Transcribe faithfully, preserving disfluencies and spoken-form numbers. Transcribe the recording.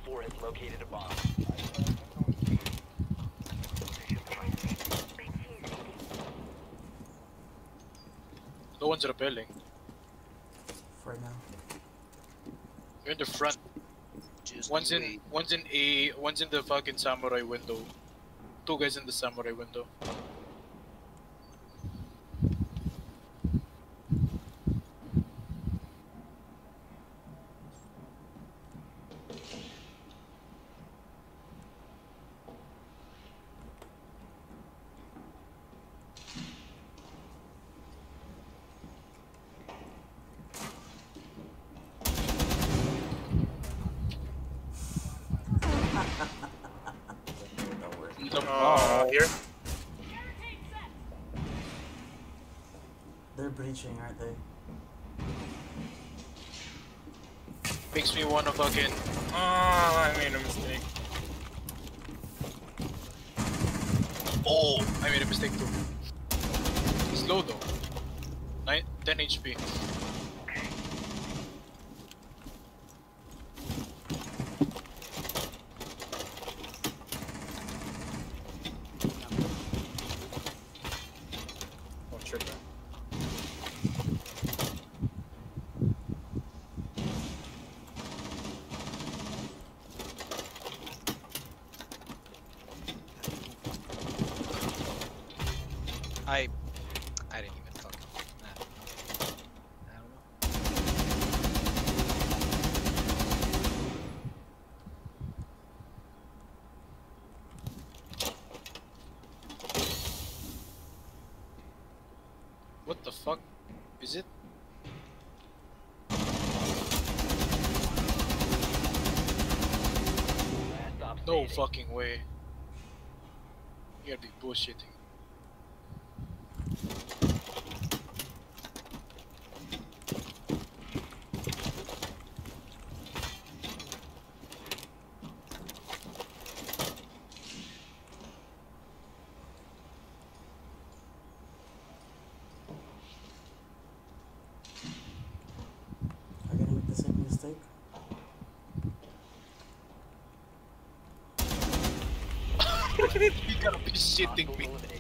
four has located a bomb. No one's repelling. For now. You're in the front. Just One's in, wait. one's in A, one's in the fucking samurai window. Two guys in the samurai window. Uh, here. They're breaching, aren't they? Makes me wanna fucking. Oh, I made a mistake. Oh, I made a mistake too. He's low though. Nine, ten H P. Oh, trigger. I I didn't even fucking nah. I don't know. What the fuck? Is it? Last stop No standing. fucking way. You gotta be bullshitting. Are you gonna make the same mistake? You gotta be shitting me. Hostiles eliminated.